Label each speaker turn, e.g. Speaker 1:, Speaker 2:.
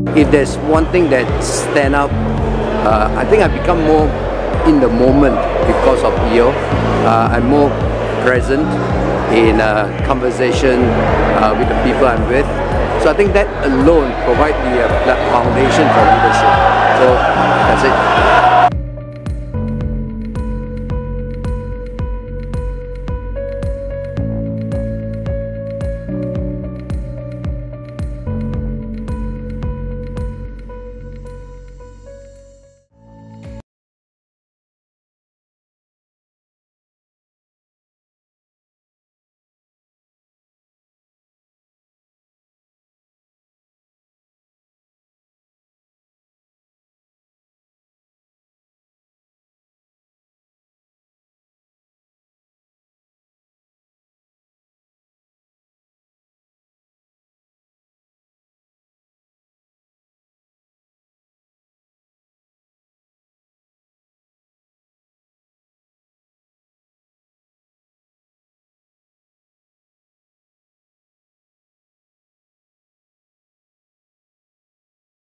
Speaker 1: If there's one thing that stand out, I think I've become more in the moment because of EO. I'm more present in conversation with the people I'm with. So I think that alone provides the foundation for leadership. So that's it.